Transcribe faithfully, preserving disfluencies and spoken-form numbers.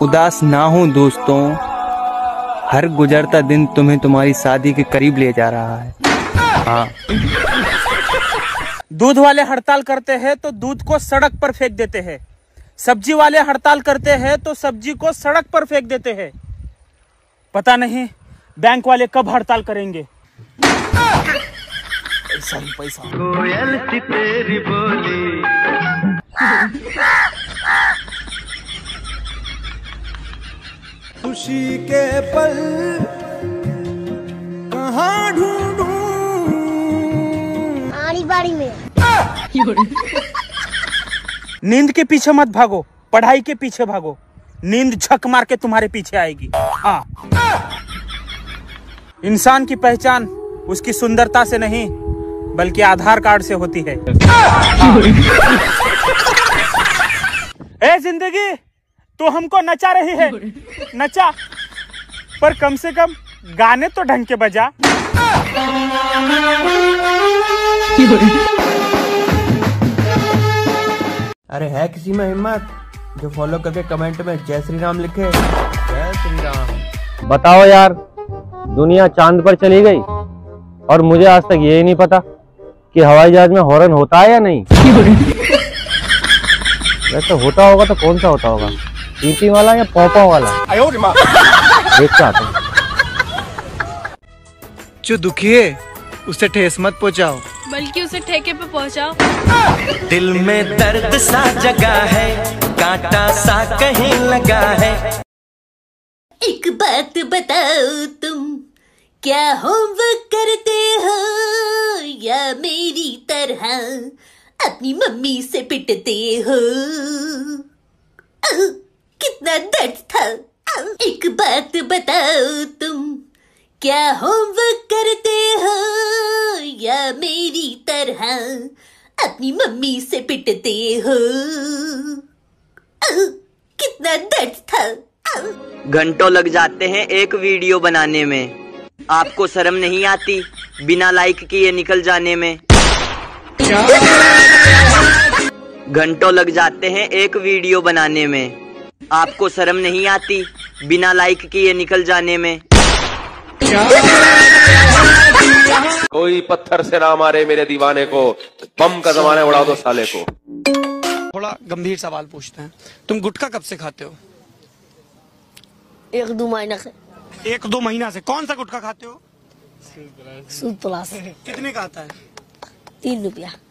उदास ना हो दोस्तों, हर गुजरता दिन तुम्हें तुम्हारी शादी के करीब ले जा रहा है। हाँ। दूध वाले हड़ताल करते हैं तो दूध को सड़क पर फेंक देते हैं, सब्जी वाले हड़ताल करते हैं तो सब्जी को सड़क पर फेंक देते हैं। पता नहीं बैंक वाले कब हड़ताल करेंगे। पैसा ही पैसा। कोयल सी तेरी बोली। खुशी के पल कहाँ ढूंढूं? आड़ी बाड़ी में। नींद के पीछे मत भागो, पढ़ाई के पीछे भागो। नींद झक मार के तुम्हारे पीछे आएगी। हाँ। इंसान की पहचान उसकी सुंदरता से नहीं बल्कि आधार कार्ड से होती है। ए जिंदगी, तू हमको नचा रही है, नचा, पर कम से कम गाने तो ढंग के बजा। अरे है किसी में हिम्मत जो फॉलो करके कमेंट में जय श्री राम लिखे? जय श्री राम। बताओ यार, दुनिया चांद पर चली गई और मुझे आज तक यही नहीं पता कि हवाई जहाज में हॉर्न होता है या नहीं। वैसे होता होगा तो कौन सा होता होगा, चींटी वाला या पौपा वाला? देखता आता हूं। जो दुखी है उसे ठेस मत पहुंचाओ, बल्कि उसे ठेके पे पहुंचाओ। दिल में दर्द सा जगा है, कांटा सा कहीं लगा है। एक बात बताओ तुम, क्या होमवर्क करते हो या मेरी तरह अपनी मम्मी से पिटते हो? आह, कितना दर्द था। आह, एक बात बताओ तुम, क्या होमवर्क करते हो या मेरी तरह अपनी मम्मी से पिटते हो? आह, कितना दर्द था। घंटों लग जाते हैं एक वीडियो बनाने में, आपको शर्म नहीं आती बिना लाइक किए निकल जाने में? घंटों लग जाते हैं एक वीडियो बनाने में, आपको शर्म नहीं आती बिना लाइक किए निकल जाने में? कोई पत्थर से ना मारे मेरे दीवाने को, बम का जमाना उड़ा दो साले को। थोड़ा गंभीर सवाल पूछते हैं, तुम गुटखा कब से खाते हो? एक दो महीना से। एक दो महीना से। कौन सा गुटखा खाते हो? सूद प्लस। कितने का आता है? तीन रुपया।